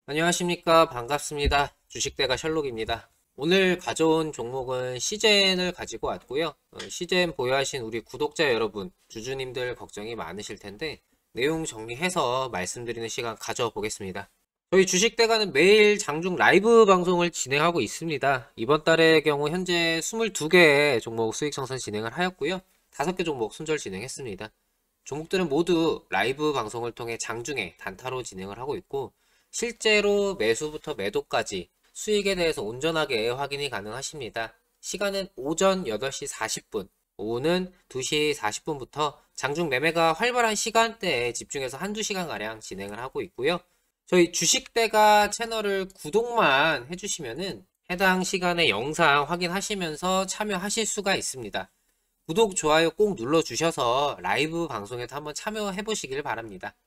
안녕하십니까. 반갑습니다. 주식대가 셜록입니다. 오늘 가져온 종목은 시젠을 가지고 왔고요. 시젠 보유하신 우리 구독자 여러분, 주주님들 걱정이 많으실 텐데 내용 정리해서 말씀드리는 시간 가져보겠습니다. 저희 주식대가는 매일 장중 라이브 방송을 진행하고 있습니다. 이번 달의 경우 현재 22개의 종목 수익 청산 진행을 하였고요. 5개 종목 순절 진행했습니다. 종목들은 모두 라이브 방송을 통해 장중에 단타로 진행을 하고 있고 실제로 매수부터 매도까지 수익에 대해서 온전하게 확인이 가능하십니다. 시간은 오전 8시 40분, 오후는 2시 40분부터 장중 매매가 활발한 시간대에 집중해서 한두 시간가량 진행을 하고 있고요. 저희 주식대가 채널을 구독만 해주시면은 해당 시간에 영상 확인하시면서 참여하실 수가 있습니다. 구독, 좋아요 꼭 눌러주셔서 라이브 방송에도 한번 참여해 보시길 바랍니다.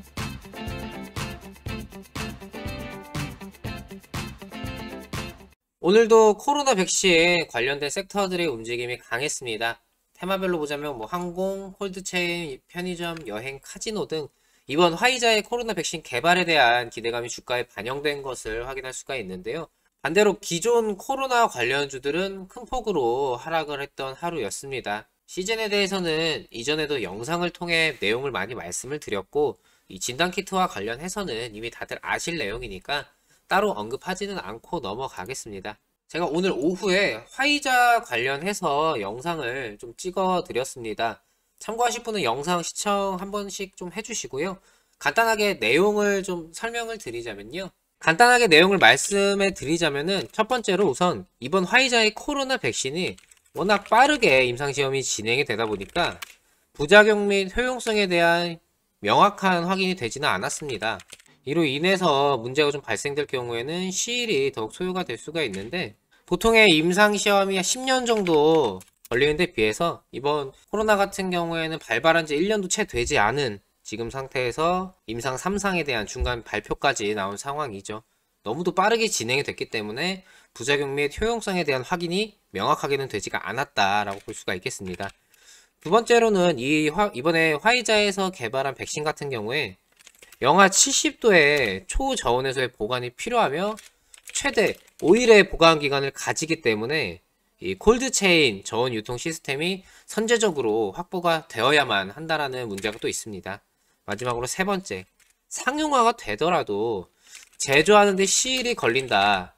오늘도 코로나 백신 관련된 섹터들의 움직임이 강했습니다. 테마별로 보자면 항공, 콜드체인, 편의점, 여행, 카지노 등 이번 화이자의 코로나 백신 개발에 대한 기대감이 주가에 반영된 것을 확인할 수가 있는데요. 반대로 기존 코로나 관련주들은 큰 폭으로 하락을 했던 하루였습니다. 시즌에 대해서는 이전에도 영상을 통해 내용을 많이 말씀을 드렸고 이 진단키트와 관련해서는 이미 다들 아실 내용이니까 따로 언급하지는 않고 넘어가겠습니다. 제가 오늘 오후에 화이자 관련해서 영상을 좀 찍어 드렸습니다. 참고하실 분은 영상 시청 한 번씩 좀 해주시고요. 간단하게 내용을 좀 설명을 드리자면요. 간단하게 내용을 말씀해 드리자면은 첫 번째로 우선 이번 화이자의 코로나 백신이 워낙 빠르게 임상시험이 진행이 되다 보니까 부작용 및 효용성에 대한 명확한 확인이 되지는 않았습니다. 이로 인해서 문제가 좀 발생될 경우에는 시일이 더욱 소요가 될 수가 있는데 보통의 임상시험이 10년 정도 걸리는 데 비해서 이번 코로나 같은 경우에는 발발한 지 1년도 채 되지 않은 지금 상태에서 임상 3상에 대한 중간 발표까지 나온 상황이죠. 너무도 빠르게 진행이 됐기 때문에 부작용 및 효용성에 대한 확인이 명확하게는 되지가 않았다라고 볼 수가 있겠습니다. 두 번째로는 이번에 화이자에서 개발한 백신 같은 경우에 영하 70도의 초저온에서의 보관이 필요하며 최대 5일의 보관 기간을 가지기 때문에 이 콜드체인 저온 유통 시스템이 선제적으로 확보가 되어야만 한다라는 문제가 또 있습니다. 마지막으로 세 번째, 상용화가 되더라도 제조하는데 시일이 걸린다.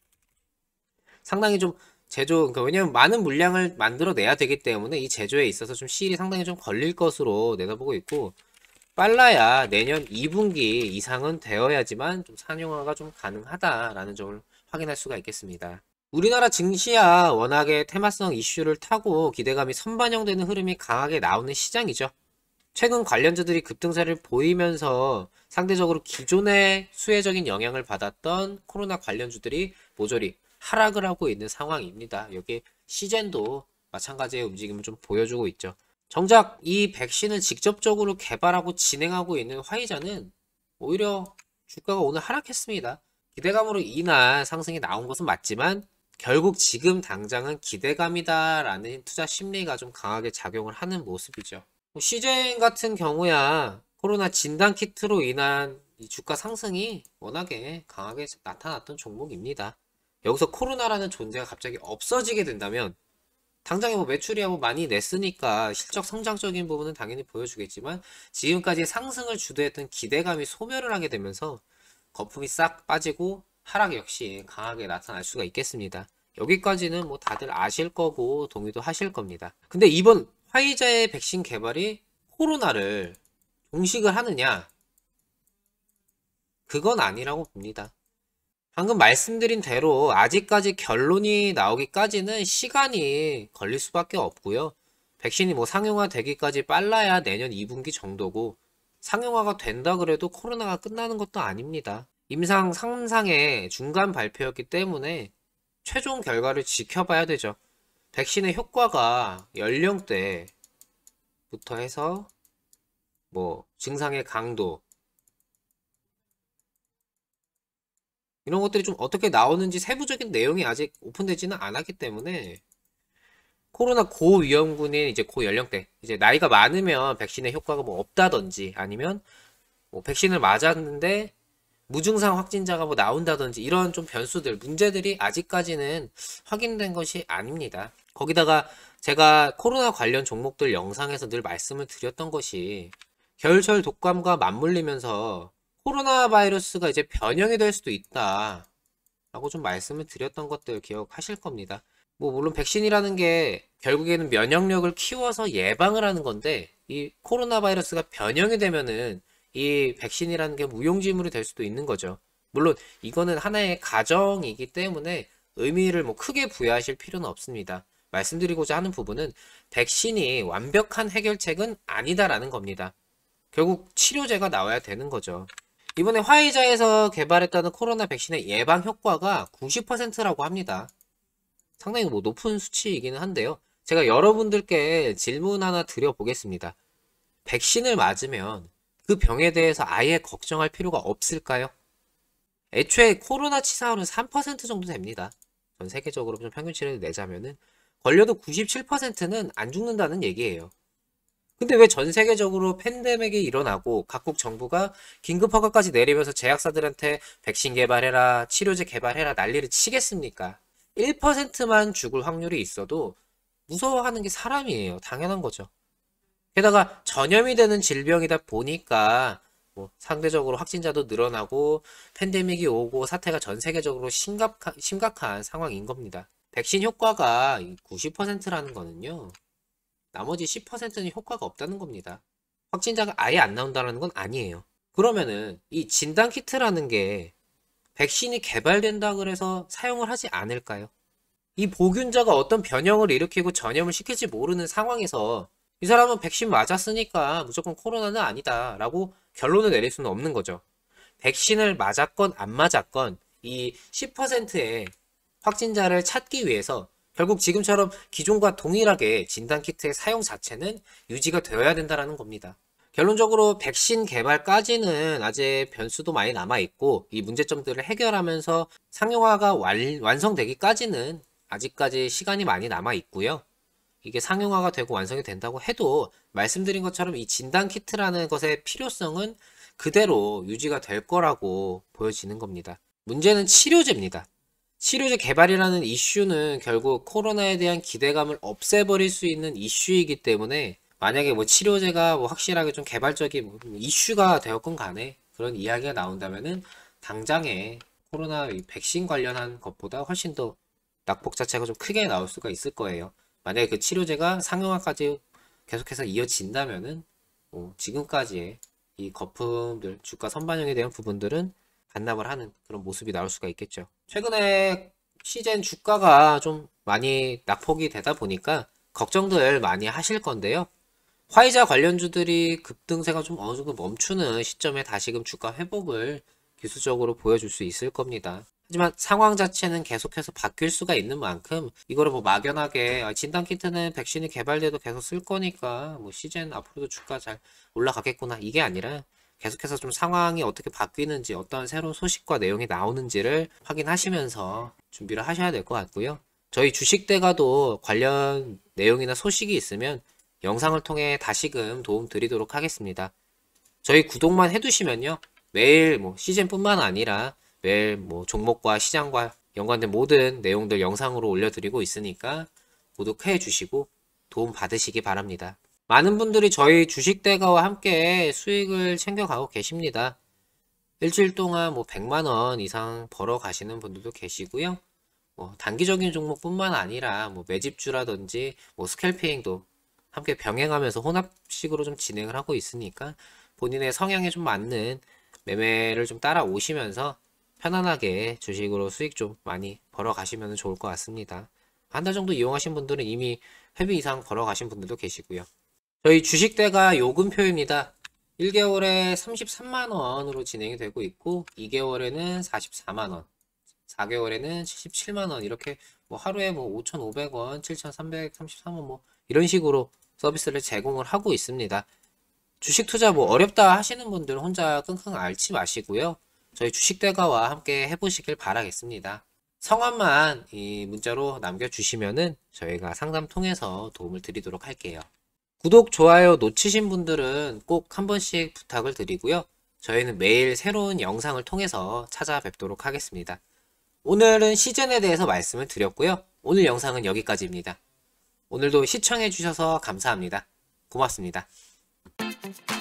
상당히 좀 그러니까 왜냐면 많은 물량을 만들어내야 되기 때문에 이 제조에 있어서 좀 시일이 상당히 좀 걸릴 것으로 내다보고 있고 빨라야 내년 2분기 이상은 되어야지만 좀 상용화가 좀 가능하다라는 점을 확인할 수가 있겠습니다. 우리나라 증시야 워낙에 테마성 이슈를 타고 기대감이 선반영되는 흐름이 강하게 나오는 시장이죠. 최근 관련주들이 급등세를 보이면서 상대적으로 기존에 수혜적인 영향을 받았던 코로나 관련주들이 모조리 하락을 하고 있는 상황입니다. 여기 시젠도 마찬가지의 움직임을 좀 보여주고 있죠. 정작 이 백신을 직접적으로 개발하고 진행하고 있는 화이자는 오히려 주가가 오늘 하락했습니다. 기대감으로 인한 상승이 나온 것은 맞지만 결국 지금 당장은 기대감이다라는 투자 심리가 좀 강하게 작용을 하는 모습이죠. 시젠 같은 경우야 코로나 진단키트로 인한 이 주가 상승이 워낙에 강하게 나타났던 종목입니다. 여기서 코로나라는 존재가 갑자기 없어지게 된다면 당장에 매출이 많이 냈으니까 실적 성장적인 부분은 당연히 보여주겠지만 지금까지 상승을 주도했던 기대감이 소멸을 하게 되면서 거품이 싹 빠지고 하락 역시 강하게 나타날 수가 있겠습니다. 여기까지는 다들 아실 거고 동의도 하실 겁니다. 근데 이번 화이자의 백신 개발이 코로나를 종식을 하느냐? 그건 아니라고 봅니다. 방금 말씀드린 대로 아직까지 결론이 나오기까지는 시간이 걸릴 수밖에 없고요. 백신이 상용화 되기까지 빨라야 내년 2분기 정도고 상용화가 된다 그래도 코로나가 끝나는 것도 아닙니다. 임상 3상의 중간 발표였기 때문에 최종 결과를 지켜봐야 되죠. 백신의 효과가 연령대부터 해서 증상의 강도 이런 것들이 좀 어떻게 나오는지 세부적인 내용이 아직 오픈되지는 않았기 때문에 코로나 고위험군인 이제 고연령대 이제 나이가 많으면 백신의 효과가 없다든지 아니면 백신을 맞았는데 무증상 확진자가 뭐 나온다든지 이런 좀 변수들, 문제들이 아직까지는 확인된 것이 아닙니다. 거기다가 제가 코로나 관련 종목들 영상에서 늘 말씀을 드렸던 것이 겨울철 독감과 맞물리면서 코로나 바이러스가 이제 변형이 될 수도 있다 라고 좀 말씀을 드렸던 것들 기억하실 겁니다. 뭐 물론 백신이라는 게 결국에는 면역력을 키워서 예방을 하는 건데, 이 코로나 바이러스가 변형이 되면은 이 백신이라는 게 무용지물이 될 수도 있는 거죠. 물론 이거는 하나의 가정이기 때문에 의미를 뭐 크게 부여하실 필요는 없습니다. 말씀드리고자 하는 부분은 백신이 완벽한 해결책은 아니다라는 겁니다. 결국 치료제가 나와야 되는 거죠. 이번에 화이자에서 개발했다는 코로나 백신의 예방 효과가 90%라고 합니다. 상당히 뭐 높은 수치이기는 한데요. 제가 여러분들께 질문 하나 드려보겠습니다. 백신을 맞으면 그 병에 대해서 아예 걱정할 필요가 없을까요? 애초에 코로나 치사율은 3% 정도 됩니다. 전 세계적으로 좀 평균치를 내자면은 걸려도 97%는 안 죽는다는 얘기예요. 근데 왜 전 세계적으로 팬데믹이 일어나고 각국 정부가 긴급 허가까지 내리면서 제약사들한테 백신 개발해라, 치료제 개발해라 난리를 치겠습니까? 1%만 죽을 확률이 있어도 무서워하는 게 사람이에요. 당연한 거죠. 게다가 전염이 되는 질병이다 보니까 뭐 상대적으로 확진자도 늘어나고 팬데믹이 오고 사태가 전 세계적으로 심각한 상황인 겁니다. 백신 효과가 90%라는 거는요, 나머지 10%는 효과가 없다는 겁니다. 확진자가 아예 안 나온다는 건 아니에요. 그러면은 이 진단키트라는 게 백신이 개발된다 그래서 사용을 하지 않을까요? 이 보균자가 어떤 변형을 일으키고 전염을 시킬지 모르는 상황에서 이 사람은 백신 맞았으니까 무조건 코로나는 아니다 라고 결론을 내릴 수는 없는 거죠. 백신을 맞았건 안 맞았건 이 10%의 확진자를 찾기 위해서 결국 지금처럼 기존과 동일하게 진단키트의 사용 자체는 유지가 되어야 된다는 겁니다. 결론적으로 백신 개발까지는 아직 변수도 많이 남아있고, 이 문제점들을 해결하면서 상용화가 완성되기까지는 아직까지 시간이 많이 남아있고요. 이게 상용화가 되고 완성이 된다고 해도 말씀드린 것처럼 이 진단키트라는 것의 필요성은 그대로 유지가 될 거라고 보여지는 겁니다. 문제는 치료제입니다. 치료제 개발이라는 이슈는 결국 코로나에 대한 기대감을 없애버릴 수 있는 이슈이기 때문에, 만약에 뭐 치료제가 뭐 확실하게 좀 개발적인 뭐 이슈가 되었건 간에 그런 이야기가 나온다면은 당장에 코로나 백신 관련한 것보다 훨씬 더 낙폭 자체가 좀 크게 나올 수가 있을 거예요. 만약에 그 치료제가 상용화까지 계속해서 이어진다면은 뭐 지금까지의 이 거품들, 주가 선반영에 대한 부분들은 반납을 하는 그런 모습이 나올 수가 있겠죠. 최근에 시젠 주가가 좀 많이 낙폭이 되다 보니까 걱정들 많이 하실 건데요. 화이자 관련주들이 급등세가 좀 어느 정도 멈추는 시점에 다시금 주가 회복을 기술적으로 보여줄 수 있을 겁니다. 하지만 상황 자체는 계속해서 바뀔 수가 있는 만큼 이거를 뭐 막연하게 진단키트는 백신이 개발돼도 계속 쓸 거니까 뭐 시젠 앞으로도 주가 잘 올라가겠구나, 이게 아니라 계속해서 좀 상황이 어떻게 바뀌는지, 어떤 새로운 소식과 내용이 나오는지를 확인하시면서 준비를 하셔야 될 것 같고요. 저희 주식대가도 관련 내용이나 소식이 있으면 영상을 통해 다시금 도움 드리도록 하겠습니다. 저희 구독만 해두시면요, 매일 뭐 시즌뿐만 아니라 매일 뭐 종목과 시장과 연관된 모든 내용들 영상으로 올려드리고 있으니까 구독해 주시고 도움 받으시기 바랍니다. 많은 분들이 저희 주식대가와 함께 수익을 챙겨가고 계십니다. 일주일 동안 뭐 100만원 이상 벌어 가시는 분들도 계시고요. 뭐 단기적인 종목뿐만 아니라 뭐 매집주라든지 뭐 스캘핑도 함께 병행하면서 혼합식으로 좀 진행을 하고 있으니까 본인의 성향에 좀 맞는 매매를 좀 따라오시면서 편안하게 주식으로 수익 좀 많이 벌어 가시면 좋을 것 같습니다. 한 달 정도 이용하신 분들은 이미 회비 이상 벌어 가신 분들도 계시고요. 저희 주식대가 요금표입니다. 1개월에 33만원으로 진행이 되고 있고, 2개월에는 44만원, 4개월에는 77만원, 이렇게 뭐 하루에 뭐 5,500원, 7,333원 뭐 이런 식으로 서비스를 제공을 하고 있습니다. 주식 투자 뭐 어렵다 하시는 분들 혼자 끙끙 앓지 마시고요. 저희 주식대가와 함께 해보시길 바라겠습니다. 성함만 이 문자로 남겨주시면은 저희가 상담 통해서 도움을 드리도록 할게요. 구독, 좋아요 놓치신 분들은 꼭 한 번씩 부탁을 드리고요. 저희는 매일 새로운 영상을 통해서 찾아뵙도록 하겠습니다. 오늘은 시즌에 대해서 말씀을 드렸고요. 오늘 영상은 여기까지입니다. 오늘도 시청해주셔서 감사합니다. 고맙습니다.